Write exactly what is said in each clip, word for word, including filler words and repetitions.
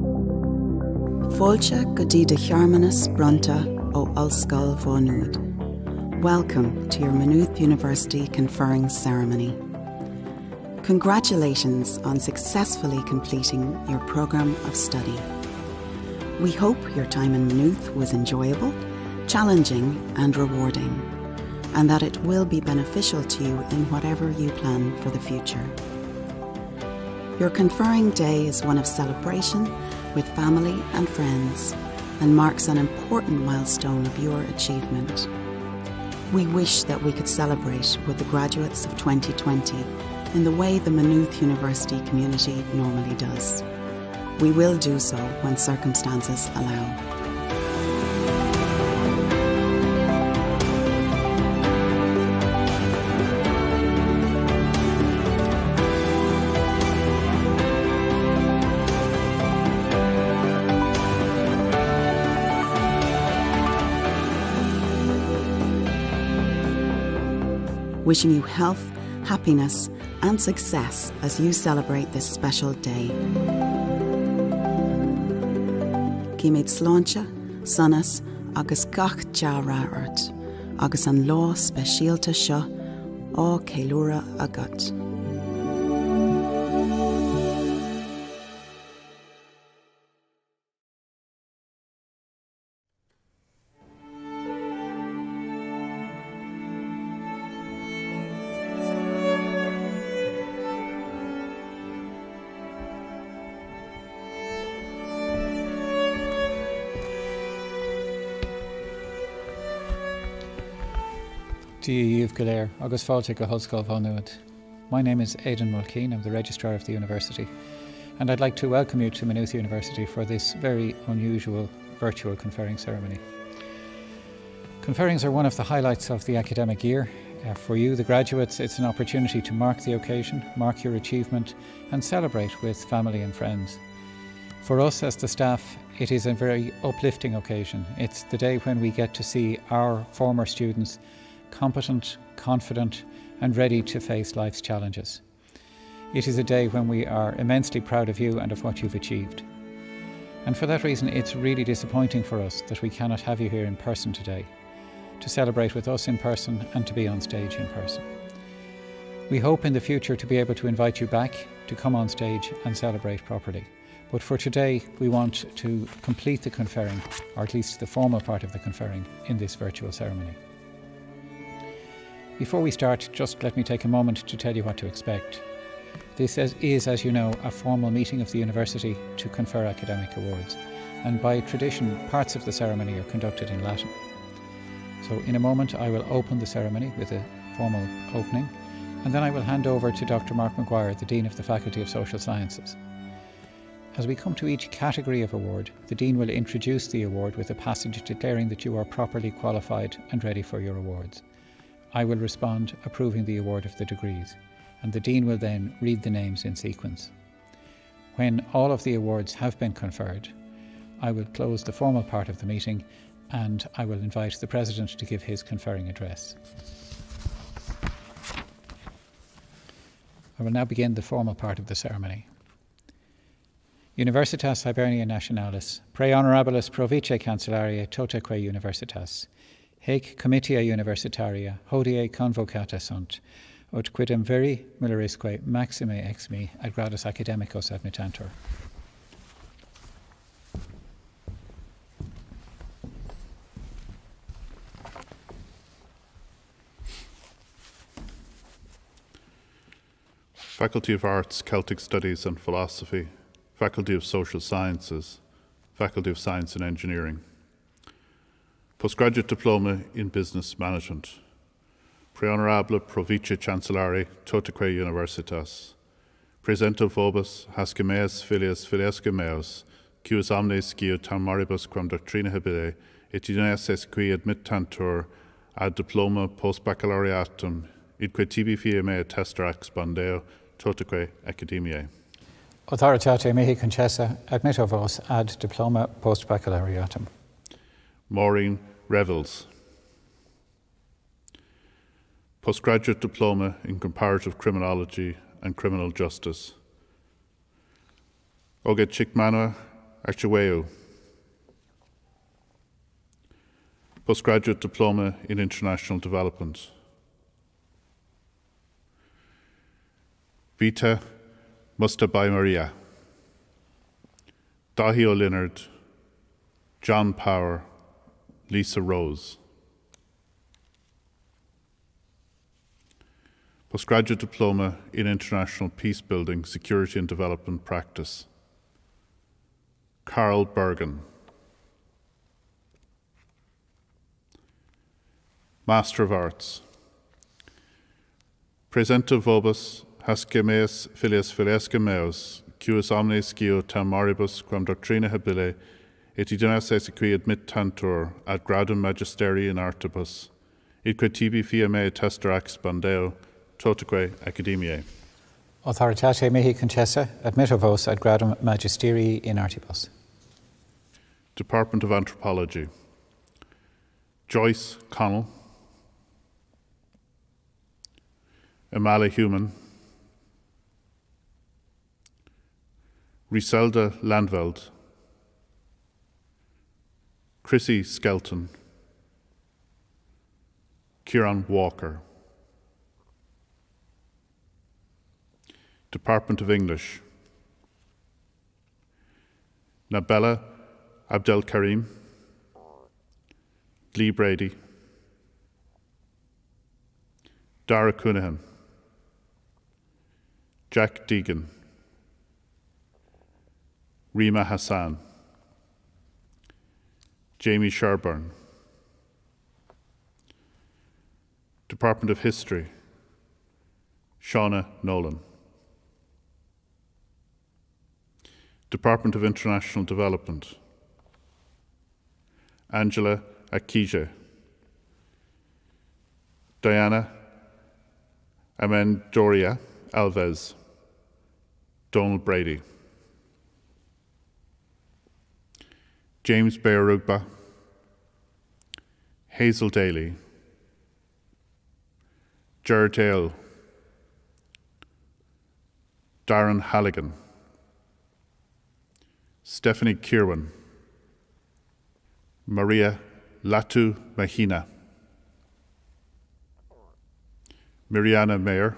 Fáilte go dtí de chearmanas brunta ó Ollscoil Maynooth. Welcome to your Maynooth University Conferring Ceremony. Congratulations on successfully completing your programme of study. We hope your time in Maynooth was enjoyable, challenging and rewarding, and that it will be beneficial to you in whatever you plan for the future. Your Conferring Day is one of celebration with family and friends and marks an important milestone of your achievement. We wish that we could celebrate with the graduates of twenty twenty in the way the Maynooth University community normally does. We will do so when circumstances allow. Wishing you health, happiness and success as you celebrate this special day. Címéid sláinte, sonas agus gach dearairt, agus an lá speisialta seo á céiliúra agat. Díomh go léir, agus fáilte go Ollscoil Maynooth. My name is Aidan Mulkeen, I'm the Registrar of the University, and I'd like to welcome you to Maynooth University for this very unusual virtual conferring ceremony. Conferrings are one of the highlights of the academic year. Uh, for you, the graduates, it's an opportunity to mark the occasion, mark your achievement, and celebrate with family and friends. For us as the staff, it is a very uplifting occasion. It's the day when we get to see our former students competent, confident and ready to face life's challenges. It is a day when we are immensely proud of you and of what you've achieved. And for that reason, it's really disappointing for us that we cannot have you here in person today, to celebrate with us in person and to be on stage in person. We hope in the future to be able to invite you back to come on stage and celebrate properly. But for today, we want to complete the conferring, or at least the formal part of the conferring, in this virtual ceremony. Before we start, just let me take a moment to tell you what to expect. This is, as you know, a formal meeting of the university to confer academic awards, and by tradition, parts of the ceremony are conducted in Latin. So in a moment, I will open the ceremony with a formal opening, and then I will hand over to Doctor Mark Maguire, the Dean of the Faculty of Social Sciences. As we come to each category of award, the Dean will introduce the award with a passage declaring that you are properly qualified and ready for your awards. I will respond approving the award of the degrees, and the Dean will then read the names in sequence. When all of the awards have been conferred, I will close the formal part of the meeting and I will invite the President to give his conferring address. I will now begin the formal part of the ceremony. Universitas Hibernia Nationalis, pre honorabilis pro vice cancellaria totaque universitas, Haec comitia universitaria hodie convocata sunt, ut quidem veri millerisque maxime ex me ad gradus academicos admittantur. Faculty of Arts, Celtic Studies and Philosophy, Faculty of Social Sciences, Faculty of Science and Engineering. Postgraduate Diploma in Business Management. Pre Honorable Pro Vice Chancellari totaque Universitas. Presento vobis hasque meas filias filiasque meos, quis omnes geo tam maribus quam doctrina habere, et unes qui admittantur ad diploma post baccalaureatum, idque tibi fia mea tester expandeo totaque academiae. Authoritate mihi concessa admitto vos ad diploma post baccalaureatum. Maureen Revels. Postgraduate Diploma in Comparative Criminology and Criminal Justice. Oge Chikmana Archeweu. Postgraduate Diploma in International Development. Vita Mustabai Maria. Dahi O'Linnard, John Power, Lisa Rose. Postgraduate Diploma in International Peacebuilding, Security and Development Practice. Carl Bergen. Master of Arts. Presenta vobis hascemeus filius filiesque meus, cuus omnes gio tam maribus quam doctrina habile, et idonas esequi admit tantur ad gradum magisteri in artibus, idque tibi fia me tester expandeo, totaque academiae. Authoritate mihi contessa, admitto vos ad gradum magisteri in artibus. Department of Anthropology. Joyce Connell. Amala Human. Riselda Landveld. Chrissy Skelton. Kieran Walker. Department of English. Nabella Abdel Karim. Lee Brady. Dara Cunningham. Jack Deegan. Rima Hassan. Jamie Sherburne. Department of History. Shauna Nolan. Department of International Development. Angela Akije. Diana Amendoria Alves. Donald Brady. James Bayarugba. Hazel Daly. Jared Dale. Darren Halligan. Stephanie Kirwan. Maria Latu Mahina. Miriana Mayer.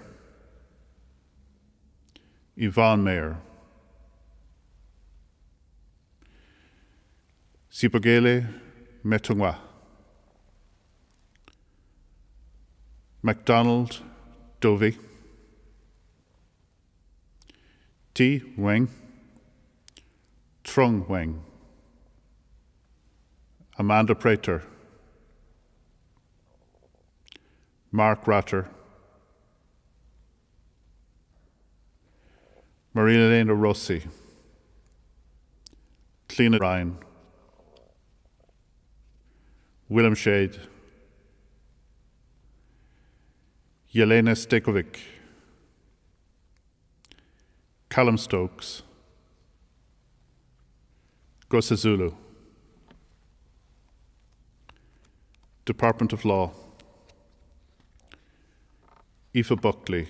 Yvonne Mayer. Sibogele Metungwa. MacDonald Dovey. T. Weng. Trung Weng. Amanda Prater. Mark Ratter. Maria-Elena Rossi. Cleena Ryan. Willem Shade. Yelena Stekovic. Callum Stokes. Gosa Zulu. Department of Law. Aoife Buckley.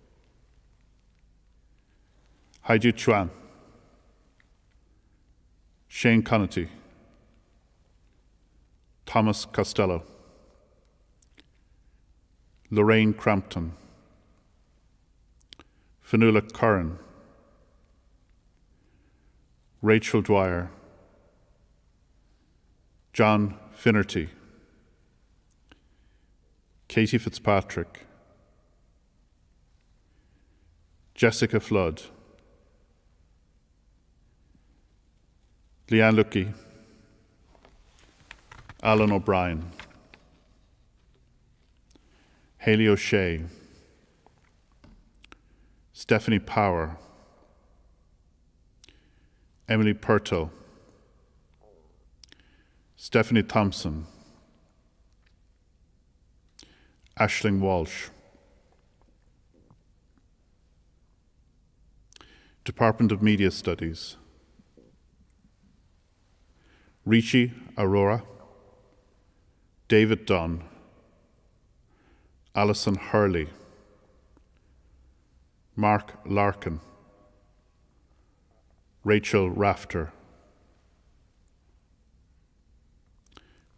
Haiju Chuan. Shane Connaughty. Thomas Costello. Lorraine Crampton. Fanula Curran. Rachel Dwyer. John Finnerty. Katie Fitzpatrick. Jessica Flood. Leanne Lucky. Alan O'Brien. Haley O'Shea. Stephanie Power. Emily Purto. Stephanie Thompson. Aisling Walsh. Department of Media Studies. Rishi Arora. David Dunn. Alison Hurley. Mark Larkin. Rachel Rafter.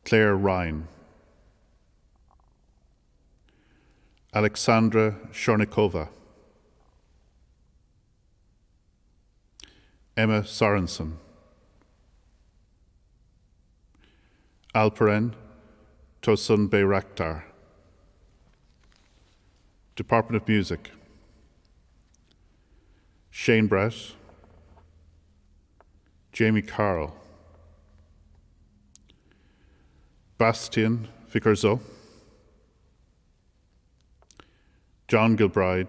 Claire Ryan, Alexandra Shornikova, Emma Sorensen, Alperen Tosun Bayraktar. Department of Music, Shane Brett, Jamie Carroll, Bastian Vicarzo, John Gilbride,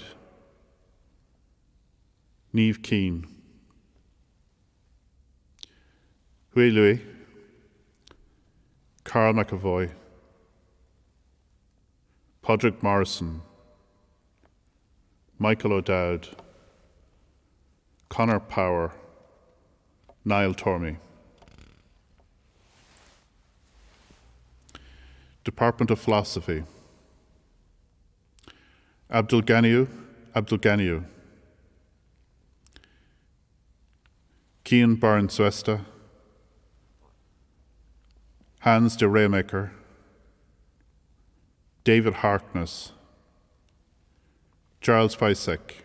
Niamh Keane, Hui Louis, Carl McAvoy, Podrick Morrison, Michael O'Dowd, Conor Power, Niall Tormey. Department of Philosophy, Abdul Ganiu, Abdul Ganiu, Cian Barnes Westa, Hans de Raymaker, David Harkness, Charles Pysek,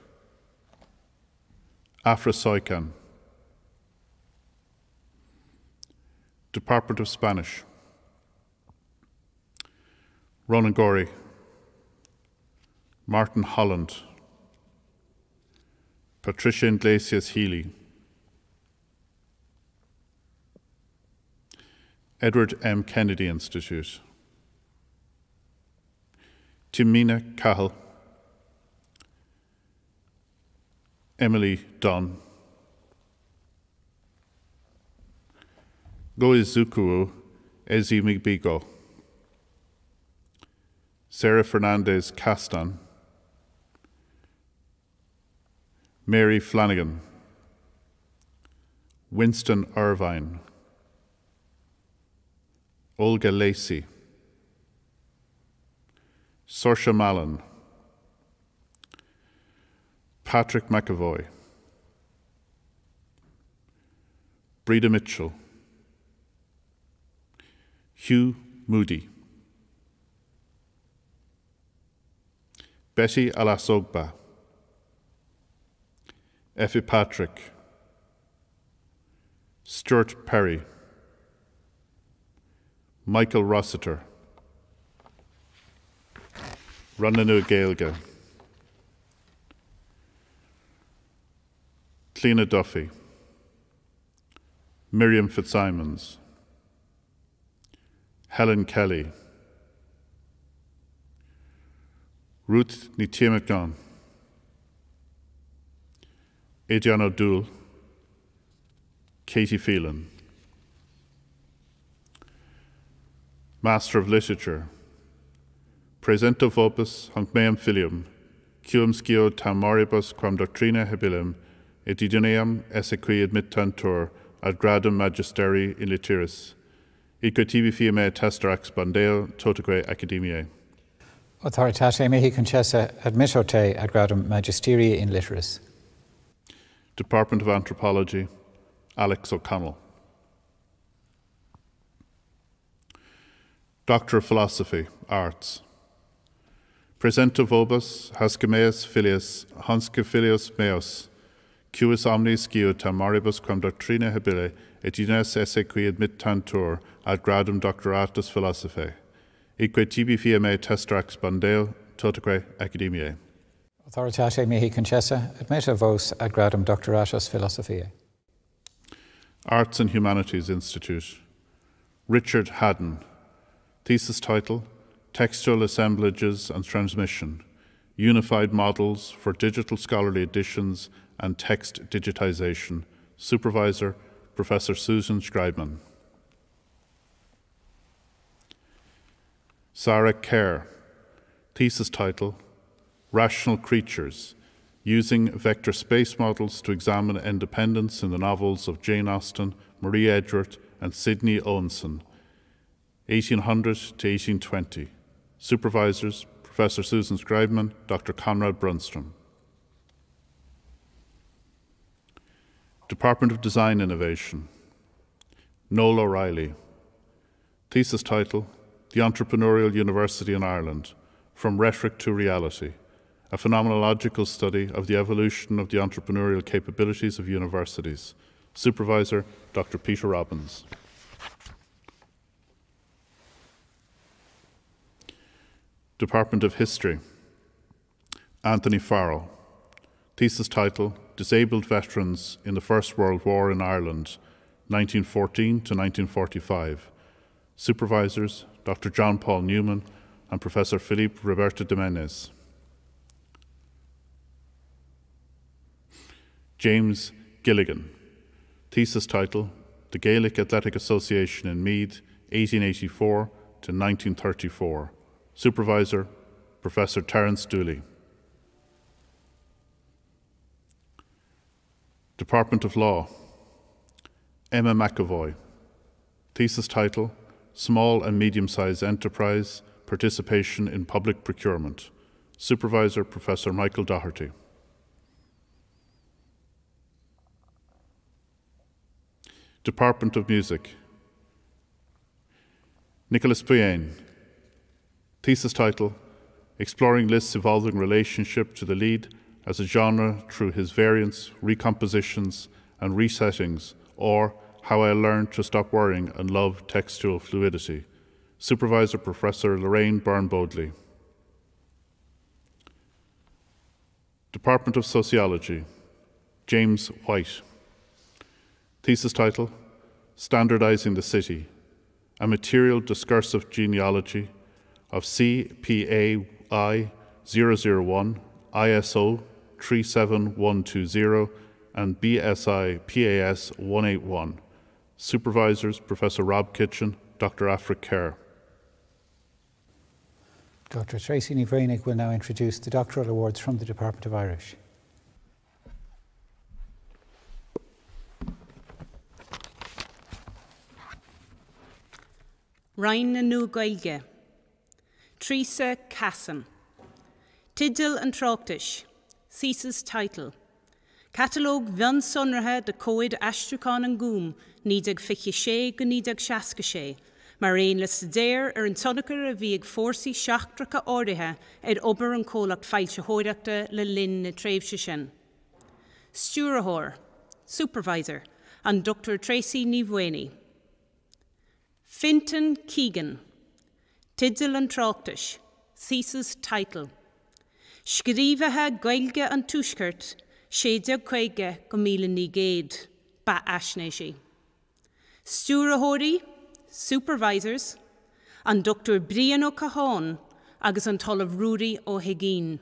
Afra Soikan. Department of Spanish, Ronan Gorey, Martin Holland, Patricia Iglesias Healy, Edward M. Kennedy Institute, Timina Cahill, Emily Dunn, Goizuku Ezi Migbigo, Sarah Fernandez Castan, Mary Flanagan, Winston Irvine, Olga Lacey, Saoirse Mallon, Patrick McAvoy, Breda Mitchell, Hugh Moody, Betty Alasogba, Effie Patrick, Stuart Perry, Michael Rossiter, Runanu Gaelga, Cleena Duffy, Miriam Fitzsimons, Helen Kelly, Ruth Nitiamagan, Adrian O'Doul, Katie Phelan. Master of Literature, Praesento vobis hanc meam filium, quum scio tam moribus quam doctrina hebilem, et idoneam esse qui admittantur ad gradum magisteri in litteris, ique tibi fiame testarax bandeo totaque academiae. Authoritate mihi concessa admitto te ad gradum magisterii in litteris. Department of Anthropology, Alex O'Connell. Doctor of Philosophy, Arts. Praesento vobis Hascameus filius Hanske filius meus, cuis omnis scio tam moribus quam doctrina hebile, et ines esse qui admittantur ad gradum doctoratus philosophae, ique tibi fiame testarax bandeo totaque academiae. Authoritate mihi concessa admitto vos ad gradum doctoratus philosophiae. Arts and Humanities Institute, Richard Haddon. Thesis title, Textual Assemblages and Transmission, Unified Models for Digital Scholarly Editions and Text Digitization. Supervisor, Professor Susan Schreibman. Sarah Kerr. Thesis title, Rational Creatures, Using Vector Space Models to Examine Independence in the Novels of Jane Austen, Marie Edgeworth, and Sidney Owenson, eighteen hundred to eighteen twenty. Supervisors, Professor Susan Schreibman, Doctor Conrad Brunstrom. Department of Design Innovation, Noel O'Reilly. Thesis title, The Entrepreneurial University in Ireland, From Rhetoric to Reality, a phenomenological study of the evolution of the entrepreneurial capabilities of universities. Supervisor, Doctor Peter Robbins. Department of History, Anthony Farrell. Thesis title, Disabled Veterans in the First World War in Ireland, nineteen fourteen to nineteen forty-five. Supervisors, Doctor John Paul Newman and Professor Felipe Roberto Jimenez. James Gilligan. Thesis title, The Gaelic Athletic Association in Meath, eighteen eighty-four to nineteen thirty-four. Supervisor, Professor Terence Dooley. Department of Law, Emma McAvoy. Thesis title, Small and Medium-Sized Enterprise, Participation in Public Procurement. Supervisor, Professor Michael Doherty. Department of Music, Nicholas Puyane. Thesis title, Exploring Liszt's Evolving Relationship to the Lied as a Genre Through His Variants, Recompositions and Resettings, or How I Learned to Stop Worrying and Love Textual Fluidity. Supervisor, Professor Lorraine Byrne-Bodley. Department of Sociology, James White. Thesis title, Standardizing the City, a Material Discursive Genealogy of C P A I zero zero one, I S O three seven one two zero, and B S I P A S one eight one. Supervisors, Professor Rob Kitchen, Doctor Afric Kerr. Doctor Tracy Nivranig will now introduce the doctoral awards from the Department of Irish. Ryan na nu Gaeilge, Theresa Casson, Tidil and Tráchtais, thesis title, Catalogue Bhean Sonrathe de Cóid Astrucán an Gúm, nídag fiche sé go nídag seasca sé, mar aon le sadéir ar an tonachar a bhí ag fórsaí seachtracha áirithe ar obair an cólacht failte hóireachta le linn na tréimhse sin. Stúrthóir, Supervisor, and Doctor Tracy Nivranig. Fintan Keegan, Tidil and Tráchtais, thesis title, Scríbethe Gaeilge an Tuaisceart, séideag chuige go míle ní gcéad, ba aisné sí. Stúrthóirí, Supervisors, and Doctor Brian O'Cahan agus an talamh Rudy O'Higgin.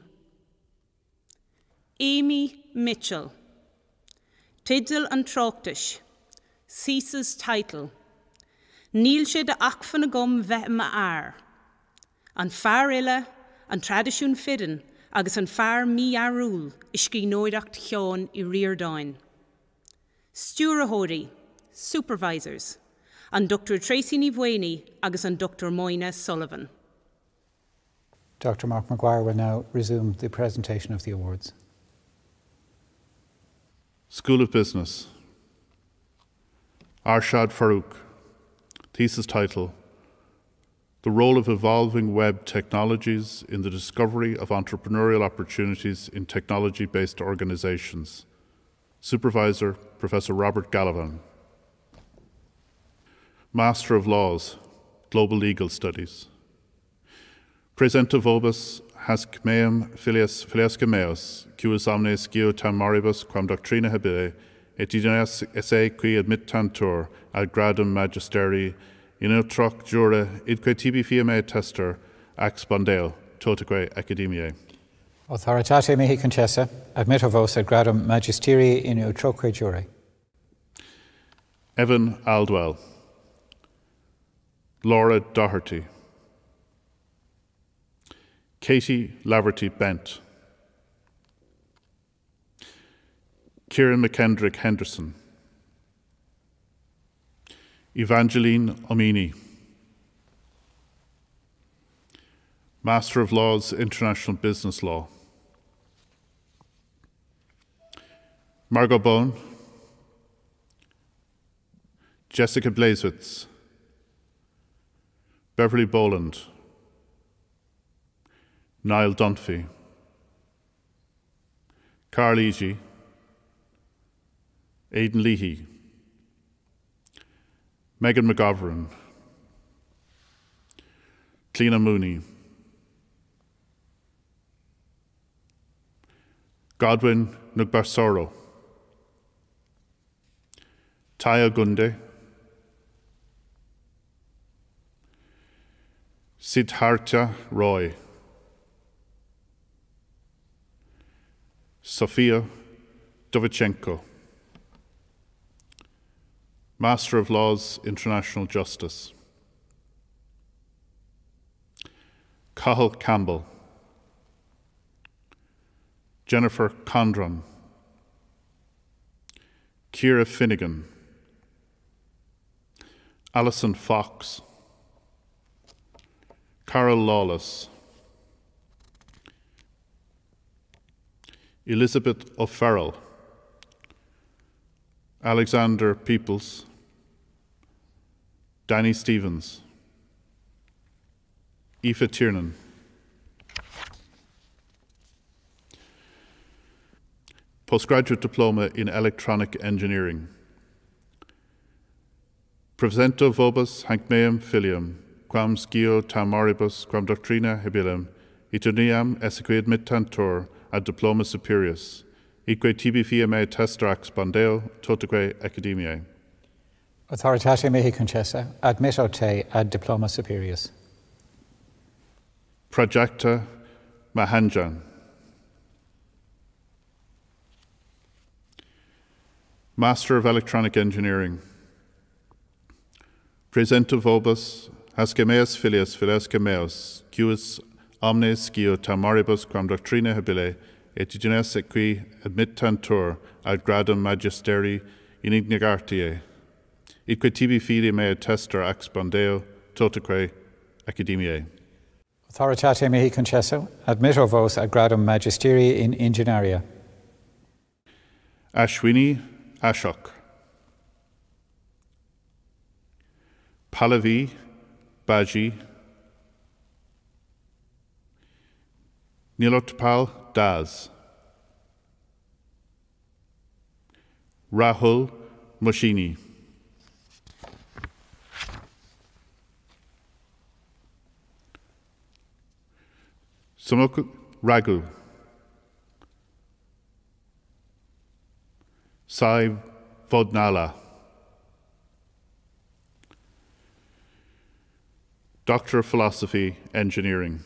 Amy Mitchell, Tidil and Tráchtais, thesis title, Níl sé de achfan a gom bheith ma air, an fear ile, an tradiisiún fidan, agus an fear mí arúil is cí nóireacht cheán I riordáin. Stúrthóirí, Supervisors, and Doctor Tracy Nivranig agus an Doctor Moyna Sullivan. Doctor Mark Maguire will now resume the presentation of the awards. School of Business, Arshad Farouk. Thesis title, The Role of Evolving Web Technologies in the Discovery of Entrepreneurial Opportunities in Technology-Based Organizations. Supervisor, Professor Robert Gallivan. Master of Laws, Global Legal Studies. Presenta vobis hasc meum filias filiasca meos, cuus omnes geo tam moribus quam doctrina habile, et idoneas esse qui admittantur ad gradum magisteri in utroc jura idque tibi fiame tester ac spondeo totaque academiae. Authoritate mihi concessa, admitto vos ad gradum magisteri in utroque jure. Evan Aldwell. Laura Doherty. Katie Laverty Bent. Kieran McKendrick Henderson. Evangeline Omini. Master of Laws, International Business Law. Margot Bone. Jessica Blazewitz. Beverly Boland, Niall Dunphy, Carl Easy, Aidan Leahy, Megan McGovern, Cleena Mooney, Godwin Nugbarsoro, Taya Gunde, Siddhartha Roy, Sofia Dovichenko, Master of Laws, International Justice, Cathal Campbell, Jennifer Condron, Ciara Finnegan, Alison Fox, Carol Lawless, Elizabeth O'Farrell, Alexander Peoples, Danny Stevens, Aoife Tiernan, Postgraduate Diploma in Electronic Engineering, Provento Vobis Hankmeum Filium, Quam Scio Tam Moribus, Quam Doctrina Hebilum, Itoniam Esequid Mittantor, ad Diploma Superius, Eque tibi fia me testarax bandeo, totaque academiae. Authoritate mihi concessa, admitto te ad Diploma Superius. Prajakta Mahanjan, Master of Electronic Engineering, Presento Vobus, Hascemeus filius filesque meus, cuis omnes scio tamaribus quam doctrina habile, et ignes equi admittantur ad gradum magisteri inignigartiae, itque tibi fide mea tester ex bandeo, totaque academiae. Authoritate mihi concesso, admitto vos ad gradum magisterii in ingeniaria. Ashwini Ashok, Pallavi Baji, Nilotpal Das, Rahul Moshini, Samuk Raghu, Sai Vodnala, Doctor of Philosophy, Engineering,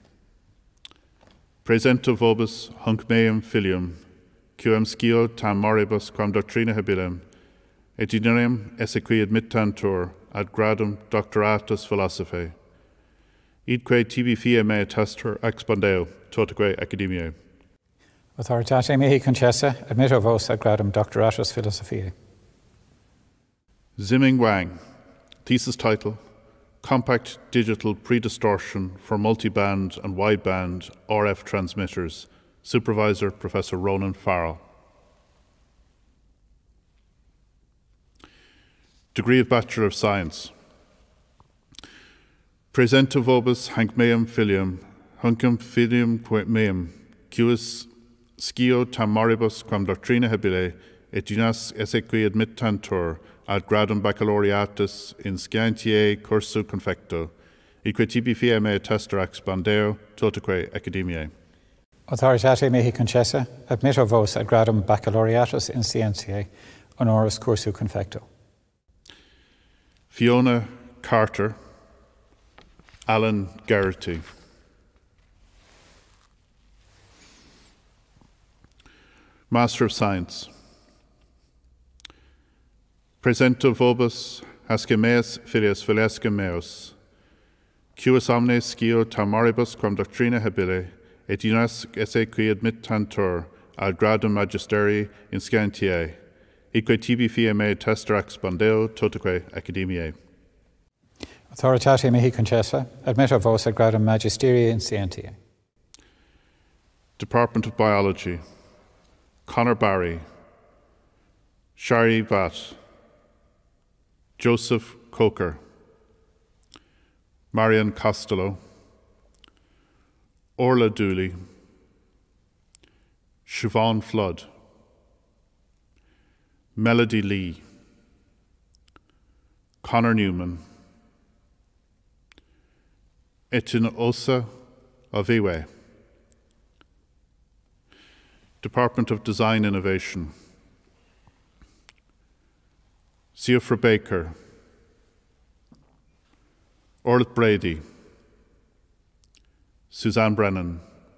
Presento Vobis Hunc Meum Filium, Quam Scio Tam Moribus Quam Doctrina Habilem, et Idem Esequi Admittantur ad Gradum Doctoratus Philosophae, idque tibi fia mea tester ex bandeo, totaque academiae. Authoritate mihi concessa, admitto vos ad gradum Doctoratus Philosophiae. Ziming Wang, thesis title, Compact Digital Predistortion for Multiband and Wideband R F Transmitters, Supervisor Professor Ronan Farrell. Degree of Bachelor of Science. Presento vobis hanc meum filium, huncum filium quae meum, cuis scio tam moribus quam doctrina habile, et unas esequi admittantur ad gradum baccalaureatus in scientiae cursu confecto, eque tibi fia mea tester ex bandeo, totaque academiae. Authoritate mihi concessa, admitto vos ad gradum baccalaureatus in scientiae, honoris cursu confecto. Fiona Carter, Alan Geraghty. Master of Science. Presento vobis hascemeus filius filesque meus, cuis omnes scio tam moribus quam doctrina habile, et unas esse qui admittantur ad gradum magisterii in scientiae, eque tibi fia mea tester ex bandeo, totaque academiae. Authoritate mihi concessa, admitto vos ad gradum magisterii in scientiae. Department of Biology. Conor Barry, Shari Batt, Joseph Coker, Marion Costello, Orla Dooley, Siobhan Flood, Melody Lee, Connor Newman, Etin Osa of Iwe, Department of Design Innovation, Siofra Baker, Orlet Brady, Suzanne Brennan,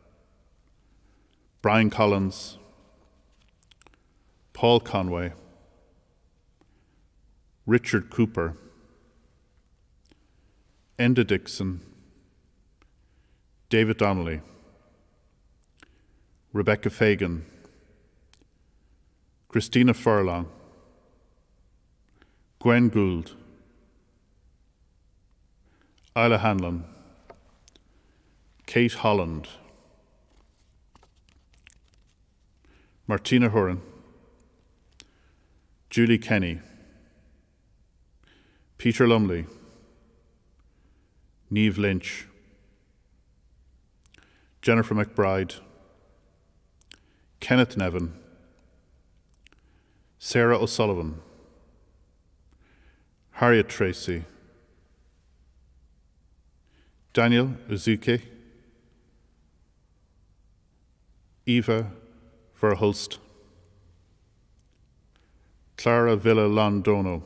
Brian Collins, Paul Conway, Richard Cooper, Enda Dixon, David Donnelly, Rebecca Fagan, Christina Furlong, Gwen Gould, Isla Hanlon, Kate Holland, Martina Horan, Julie Kenny, Peter Lumley, Niamh Lynch, Jennifer McBride, Kenneth Nevin, Sarah O'Sullivan, Harriet Tracy, Daniel Uzuke, Eva Verhulst, Clara Villa Londono,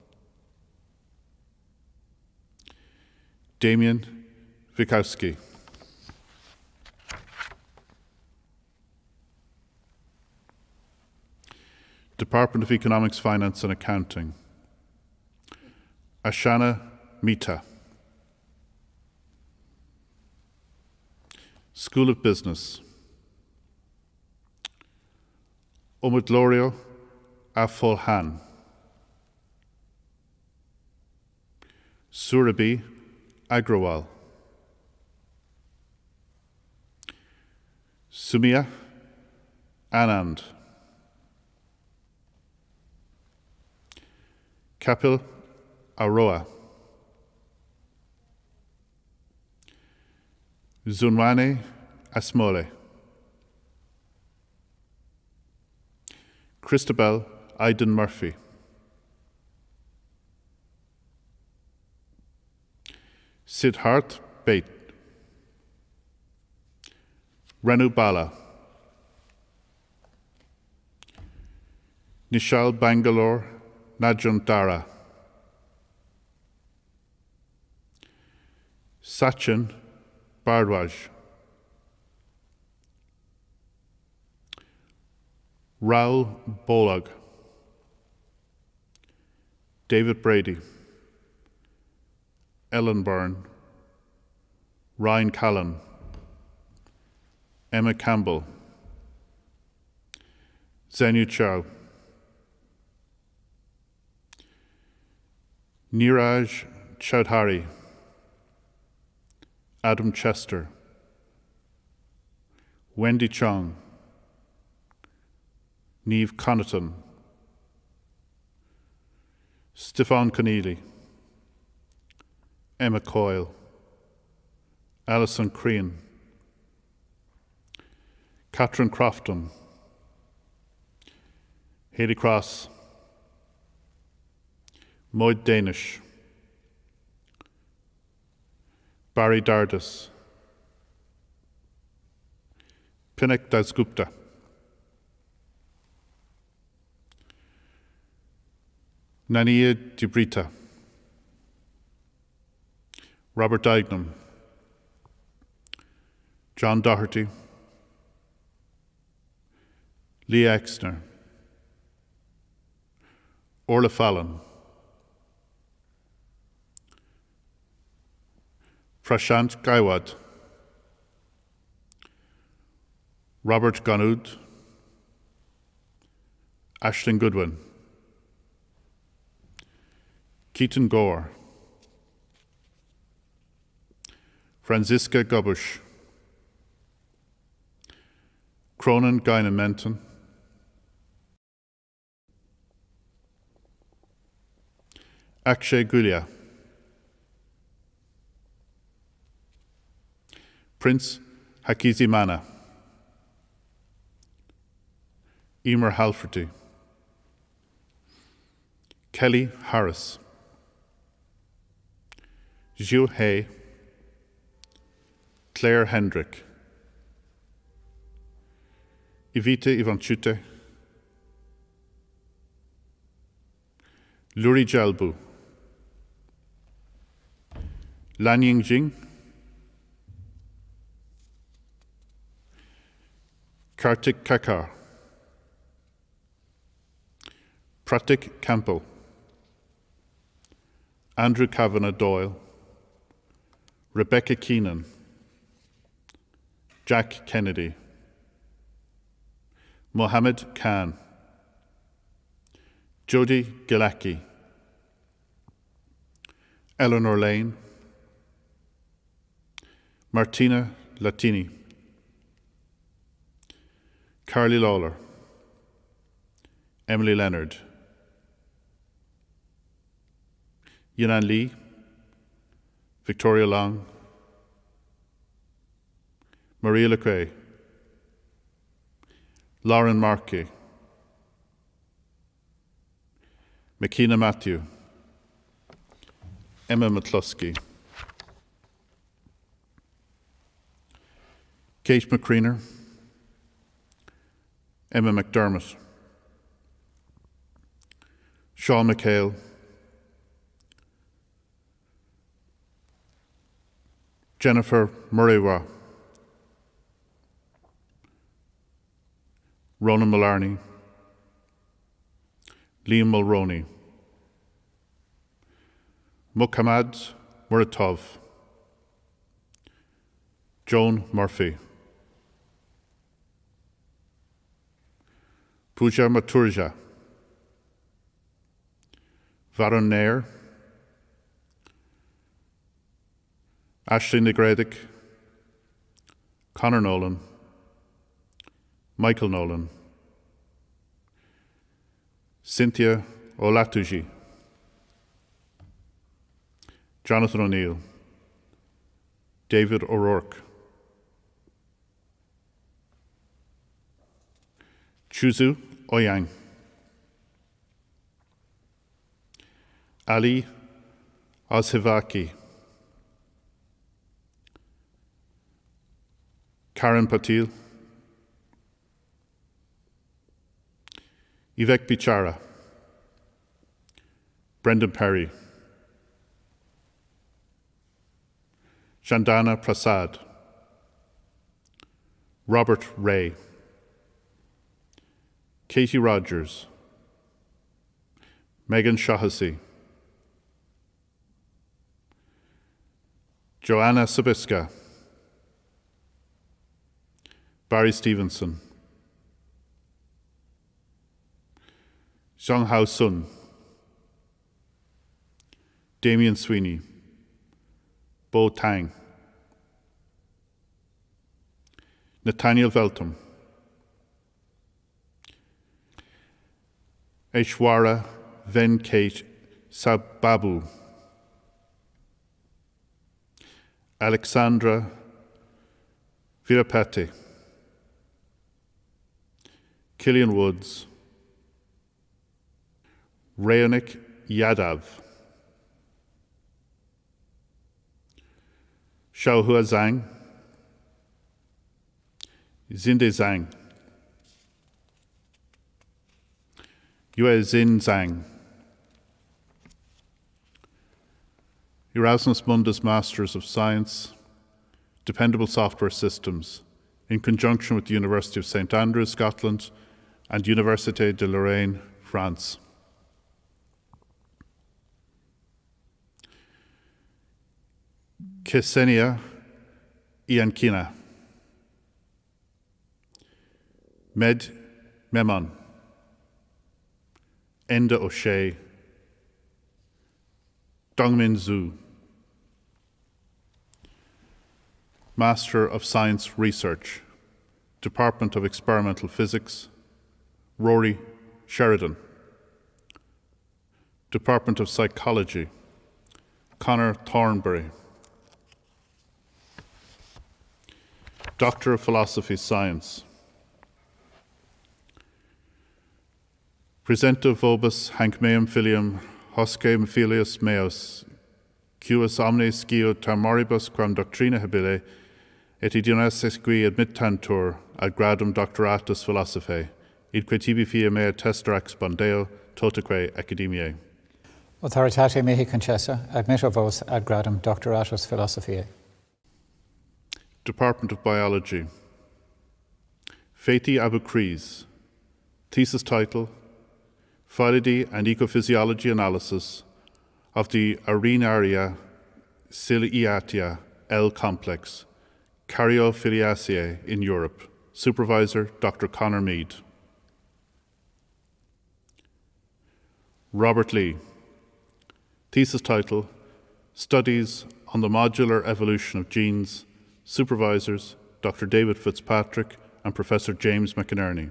Damien Wikowski, Department of Economics, Finance and Accounting, Ashana Mita, School of Business, Omudlorio Afolhan, Surabhi Agrawal, Sumia Anand, Kapil Aroa, Zunwane Asmole, Christabel Aiden Murphy, Siddharth Bait, Renu Bala, Nishal Bangalore Najan Dara, Sachin Bardwaj, Raul Bolag, David Brady, Ellen Byrne, Ryan Callan, Emma Campbell, Zenu Chow, Niraj Chaudhary, Adam Chester, Wendy Chong, Niamh Connaughton, Stefan Conneely, Emma Coyle, Alison Crean, Catherine Crofton, Hayley Cross, Moid Danish, Barry Dardis, Pinak Dasgupta, Nania Dibrita, Robert Dignam, John Doherty, Lee Exner, Orla Fallon, Prashant Gaiwad, Robert Ganud, Ashton Goodwin, Keaton Gore, Franziska Gobush, Cronin Guinan Menton, Akshay Gulia, Prince Hakizimana, Emer Halferty, Kelly Harris, Zhu Hay, Claire Hendrick, Ivita Ivanchute, Luri Jalbu, Lan Yingjing, Kartik Kakar, Pratik Campbell, Andrew Kavanagh Doyle, Rebecca Keenan, Jack Kennedy, Mohammed Khan, Jody Gilaki, Eleanor Lane, Martina Latini, Carly Lawler, Emily Leonard, Yinan Lee, Victoria Long, Maria Lecrae, Lauren Markey, Makina Matthew, Emma McCluskey, Kate McCreener, Emma McDermott, Sean McHale, Jennifer Murraywa, Ronan Mullarney, Liam Mulroney, Muhammad Muratov, Joan Murphy, Pooja Maturja, Varun Nair, Ashley Negredick, Conor Nolan, Michael Nolan, Cynthia Olatuji, Jonathan O'Neill, David O'Rourke, Chuzu Oyang, Ali Ozhivaki, Karen Patil, Ivek Bichara, Brendan Perry, Chandana Prasad, Robert Ray, Katie Rogers, Megan Shaughnessy, Joanna Sabiska, Barry Stevenson, Zhang Hao Sun, Damien Sweeney, Bo Tang, Nathaniel Veltum, Aishwara Venkat Sababu, Alexandra Virapati, Killian Woods, Rayonik Yadav, Xiaohua Zhang, Zinde Zhang, Yue Xin Zhang, Erasmus Mundus Masters of Science, Dependable Software Systems, in conjunction with the University of Saint Andrews, Scotland, and Université de Lorraine, France. Ksenia Iankina, Med Memon, Enda O'Shea, Dongmin Zhu, Master of Science Research, Department of Experimental Physics, Rory Sheridan, Department of Psychology, Connor Thornbury, Doctor of Philosophy Science. Presenta vobis hanc meum filium hosce filius meus, quis omnes gio tamoribus quam doctrina habile, et idionesses qui admittantur ad gradum doctoratus philosophae, idque tibi fia mea tester expondeo totaque academiae. Authoritate mihi concessa, admitto vos ad gradum doctoratus philosophiae. Department of Biology. Feti Abukris. Thesis title, Phylidae and Ecophysiology Analysis of the Arenaria ciliatia L complex, Caryophyllaceae in Europe. Supervisor, Doctor Conor Mead. Robert Lee. Thesis title, Studies on the Modular Evolution of Genes. Supervisors, Doctor David Fitzpatrick and Professor James McInerney.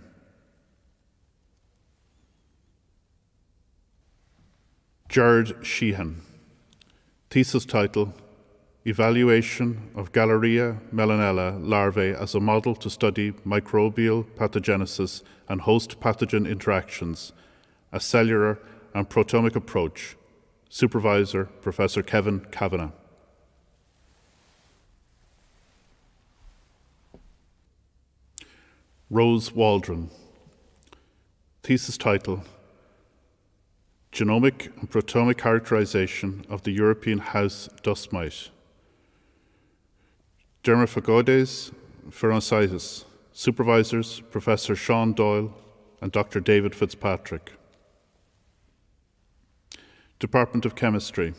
Jared Sheehan. Thesis title, Evaluation of Galleria melanella larvae as a model to study microbial pathogenesis and host pathogen interactions, a cellular and proteomic approach. Supervisor, Professor Kevin Kavanagh. Rose Waldron. Thesis title, Genomic and Proteomic Characterization of the European House Dust Mite, Dermaphagoides pharocytis. Supervisors, Professor Sean Doyle and Doctor David Fitzpatrick. Department of Chemistry.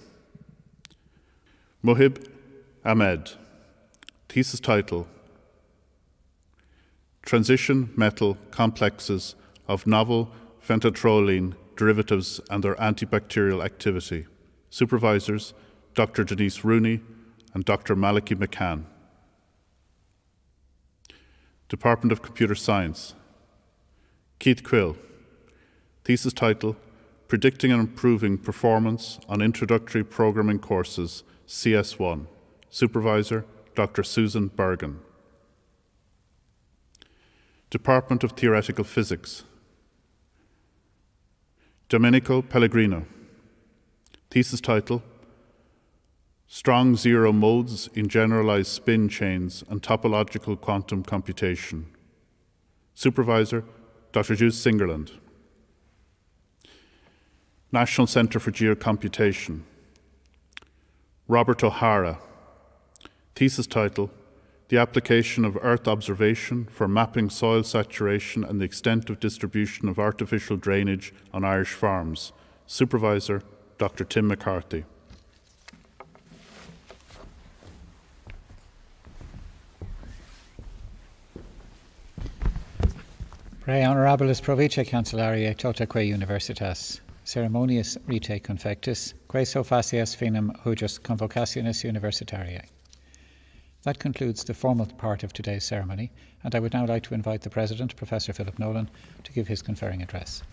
Mohib Ahmed. Thesis title, Transition metal complexes of novel phentotrolene derivatives and their antibacterial activity. Supervisors, Doctor Denise Rooney and Doctor Malachy McCann. Department of Computer Science. Keith Quill. Thesis title, Predicting and Improving Performance on Introductory Programming Courses, C S one. Supervisor, Doctor Susan Bergen. Department of Theoretical Physics. Domenico Pellegrino. Thesis title, Strong Zero Modes in Generalized Spin Chains and Topological Quantum Computation. Supervisor, Doctor Juice Singerland. National Centre for Geocomputation. Robert O'Hara. Thesis title, The Application of Earth Observation for Mapping Soil Saturation and the Extent of Distribution of Artificial Drainage on Irish Farms. Supervisor, Doctor Tim McCarthy. Pre honorabilis provincia cancellariae totaque universitas, ceremonius rite confectus, quae so facias finem hujus convocationis universitariae. That concludes the formal part of today's ceremony, and I would now like to invite the President, Professor Philip Nolan, to give his conferring address.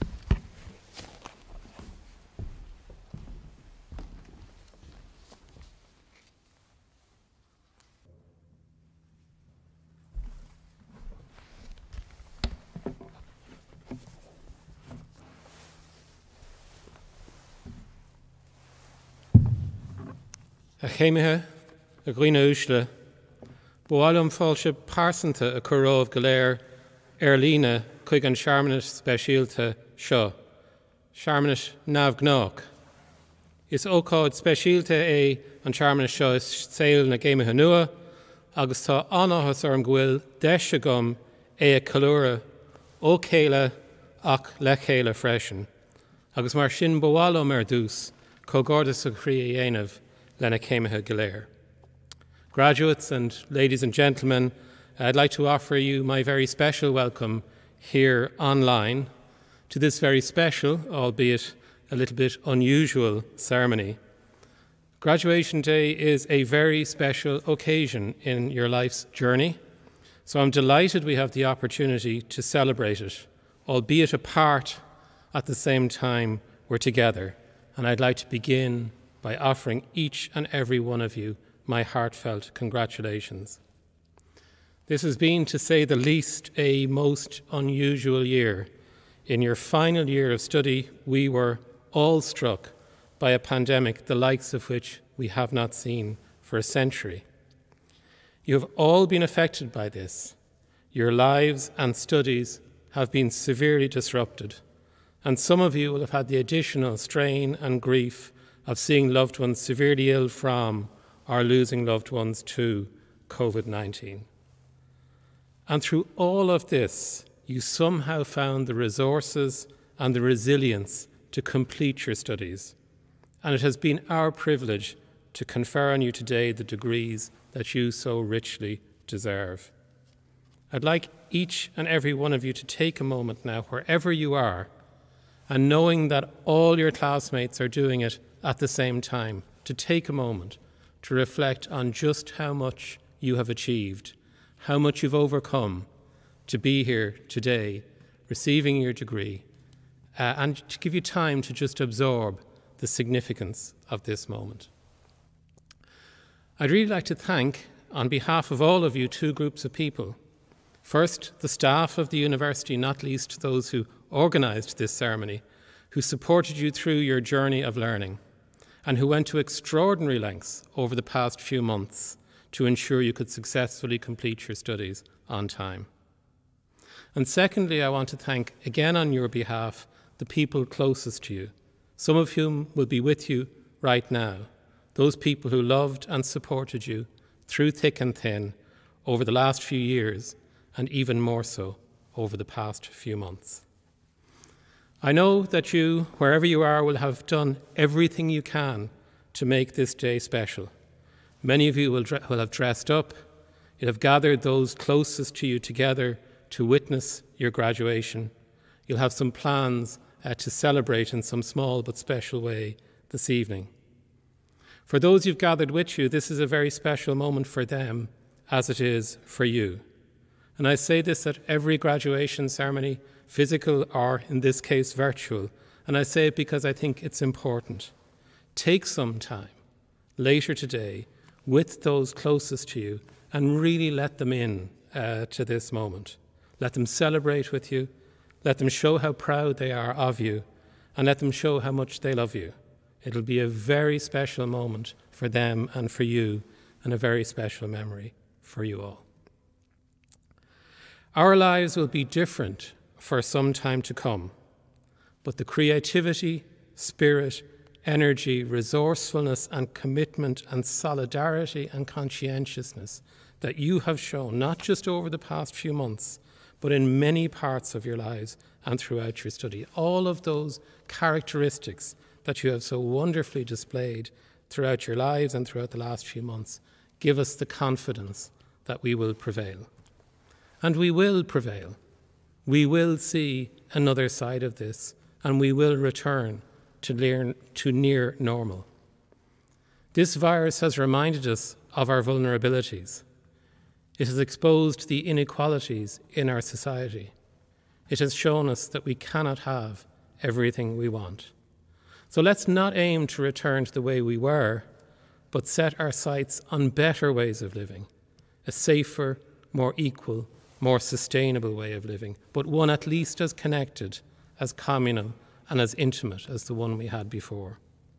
A chéimithe, a gcuine úsle, bhuailm fáilte pársanta a chorómh go léir ar líne chuig an searmanas speisialta seo, searmanas neamh-gnách. Is ócáid speisialta é an searmanas seo is saoil na géimithe nua, agus tá anáthas orm go bhfuil deis agam é a calúra ó chéile ach le chéile freisin, agus mar sin bhuailm ar dús cógádas a chrí a dhéanamh lena céimithe go léir. Graduates and ladies and gentlemen, I'd like to offer you my very special welcome here online to this very special, albeit a little bit unusual, ceremony. Graduation Day is a very special occasion in your life's journey, so I'm delighted we have the opportunity to celebrate it, albeit apart, at the same time we're together. And I'd like to begin by offering each and every one of you my heartfelt congratulations. This has been, to say the least, a most unusual year. In your final year of study, we were all struck by a pandemic the likes of which we have not seen for a century. You have all been affected by this. Your lives and studies have been severely disrupted, and some of you will have had the additional strain and grief of seeing loved ones severely ill from or losing loved ones to COVID nineteen. And through all of this, you somehow found the resources and the resilience to complete your studies. And it has been our privilege to confer on you today the degrees that you so richly deserve. I'd like each and every one of you to take a moment now, wherever you are, and knowing that all your classmates are doing it at the same time, to take a moment to reflect on just how much you have achieved, how much you've overcome to be here today, receiving your degree, uh, and to give you time to just absorb the significance of this moment. I'd really like to thank, on behalf of all of you, two groups of people. First, the staff of the university, not least those who organised this ceremony, who supported you through your journey of learning, and who went to extraordinary lengths over the past few months to ensure you could successfully complete your studies on time. And secondly, I want to thank, again on your behalf, the people closest to you, some of whom will be with you right now, those people who loved and supported you through thick and thin over the last few years, and even more so over the past few months. I know that you, wherever you are, will have done everything you can to make this day special. Many of you will, will have dressed up, you'll have gathered those closest to you together to witness your graduation. You'll have some plans uh, to celebrate in some small but special way this evening. For those you've gathered with you, this is a very special moment for them, as it is for you. And I say this at every graduation ceremony, physical or, in this case, virtual. And I say it because I think it's important. Take some time later today with those closest to you and really let them in uh, to this moment. Let them celebrate with you. Let them show how proud they are of you, and let them show how much they love you. It'll be a very special moment for them and for you, and a very special memory for you all. Our lives will be different for some time to come, but the creativity, spirit, energy, resourcefulness and commitment and solidarity and conscientiousness that you have shown, not just over the past few months, but in many parts of your lives and throughout your study. All of those characteristics that you have so wonderfully displayed throughout your lives and throughout the last few months give us the confidence that we will prevail. And we will prevail. We will see another side of this, and we will return to near, to near normal. This virus has reminded us of our vulnerabilities. It has exposed the inequalities in our society. It has shown us that we cannot have everything we want. So let's not aim to return to the way we were, but set our sights on better ways of living, a safer, more equal, more sustainable way of living, but one at least as connected, as communal, and as intimate as the one we had before.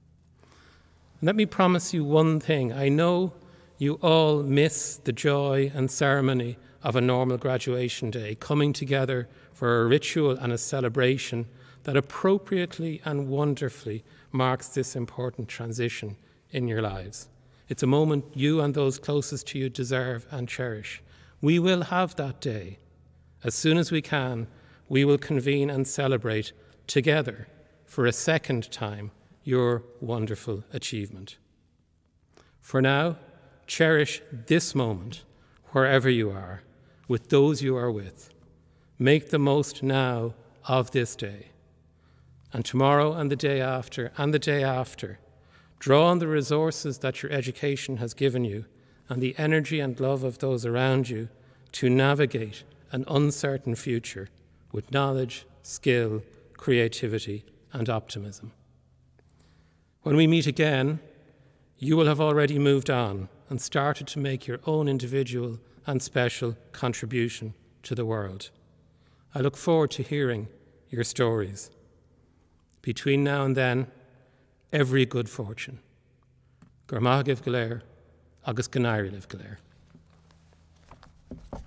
And let me promise you one thing. I know you all miss the joy and ceremony of a normal graduation day, coming together for a ritual and a celebration that appropriately and wonderfully marks this important transition in your lives. It's a moment you and those closest to you deserve and cherish. We will have that day. As soon as we can, we will convene and celebrate together for a second time your wonderful achievement. For now, cherish this moment wherever you are, with those you are with. Make the most now of this day. And tomorrow and the day after and the day after, draw on the resources that your education has given you and the energy and love of those around you to navigate an uncertain future with knowledge, skill, creativity, and optimism. When we meet again, you will have already moved on and started to make your own individual and special contribution to the world. I look forward to hearing your stories. Between now and then, every good fortune. Gur maith agaibh go léir, agus go n-éirí libh go léir.